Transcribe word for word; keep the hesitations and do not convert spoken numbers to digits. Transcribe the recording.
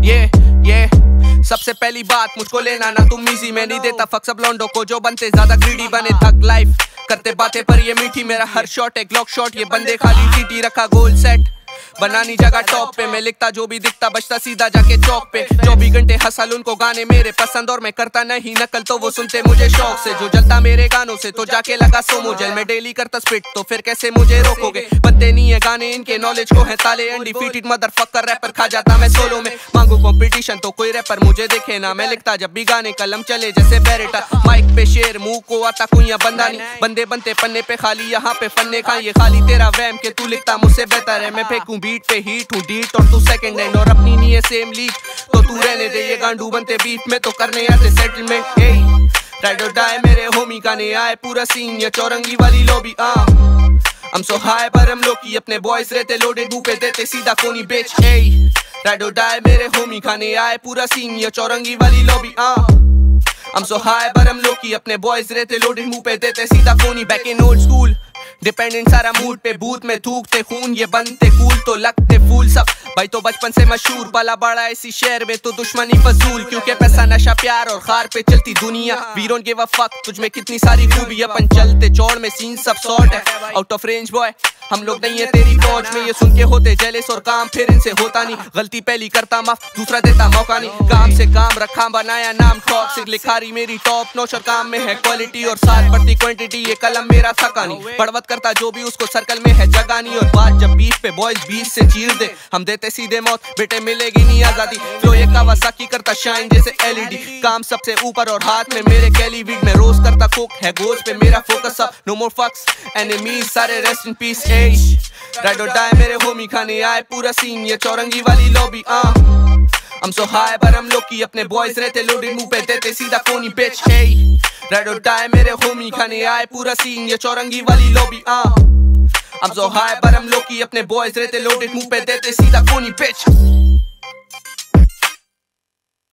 ये ये सबसे पहली बात मुझको लेना ना तुम इजी, मैं नहीं देता फक सब लौंडो को जो बनते ज्यादा ग्रीडी बने थक लाइफ करते बातें पर ये मीठी। मेरा हर शॉट एक लॉक शॉट, ये बंदे खाली टीटी रखा गोल सेट बनानी जगह टॉप पे। मैं लिखता जो भी दिखता बचता सीधा जाके चौक पे। चौबीस घंटे हसल उनको गाने मेरे पसंद और मैं करता नहीं नकल तो वो सुनते मुझे शौक से। जो जलता मेरे गानों से तो जाके लगा सोमो जेल, मैं डेली करता स्पिट तो फिर कैसे मुझे रोकोगे। बनते नहीं है गाने इनके नॉलेज को है ताले, अनडिफीटेड मदरफकर रैपर खा जाता मैं सोलो में। मांगू कंपटीशन तो कोई रैपर मुझे देखे ना, मैं लिखता जब भी गाने कलम चले जैसे बैरेटा। माइक पे शेर मुंह को आता कोई बंदा नहीं, बंदे बनते पन्ने पे खाली यहाँ पे फन्ने खा। ये खाली तेरा वैम के तू लिखता मुझसे बेहतर है, मैं फेंकूं बीट पे हीट हूँ डीट और तू सेकंड हैंड। और अपनी नहीं है सेम लीग तो तू रहने दे, ये गांडू बनते बीफ में तो करने आते सेटलमेंट। ए राइड और डाई मेरे होमी का नहीं आए पूरा सीन, ये चौरंगी वाली लॉबी आ हम सो हाई पर हम लोग की अपने बॉयज रहते लोडेड मुंह पे देते सीधा कोनी बेच। ए राइड और डाई मेरे होमी का नहीं आए पूरा सीन, ये चौरंगी वाली लॉबी आ हम सो हाई पर हम लोग की अपने बॉयज रहते लोडेड मुंह पे देते सीधा कोनी। Back in old school dependent सारा मूड पे, बूथ में थूकते खून ये बनते कूल तो लगते फूल सब। भाई तो बचपन से मशहूर पला बड़ा इसी शहर में तो दुश्मनी फजूल, क्योंकि पैसा नशा प्यार और खार पे चलती दुनिया। We don't give a fuck तुझ में कितनी सारी खूबी, अपन चलते चौड़ में सीन सब शॉर्ट है आउट ऑफ रेंज बॉय हम लोग नहीं है तेरी फौज में। ये सुन के होते जेलस और काम फिर इनसे होता नहीं, गलती पहली करता माफ दूसरा देता मौका नहीं। काम से काम रखा बनाया नाम टॉक्सिक, लिखारी मेरी टॉप नॉच और काम में है क्वालिटी और साथ बढ़ती क्वांटिटी। ये कलम मेरा थका नहीं बढ़वत करता जो भी उसको सर्कल में है जगह नहीं। और बात जब बीफ पे बॉयज बीस से चीर दे हम देते सीधे मौत, बेटे मिलेगी नहीं आजादी। फ्लो ये कावासाकी करता शाइन जैसे एलईडी, काम सबसे ऊपर और हाथ में मेरे कैली वीड में रोज करता कुक है गोश्त पे मेरा फोकस अब। नो मोर फक्स एनिमीज सारे rest in peace. Ride or die मेरे होमी खाने आए पूरा सीन, ये चौरंगी वाली लॉबी आ हम सो हाई पर हम लोग की अपने बॉयज रहते लोडेड मुंह पे देते सीधा कोनी बेच। राइड और डाई मेरे होमी खाने आए पूरा सीन, ये चौरंगी वाली लॉबी आ हम सो हाई पर हम लोग की अपने बॉयज रहते लोडेड मुंह पे देते सीधा कोनी बेच।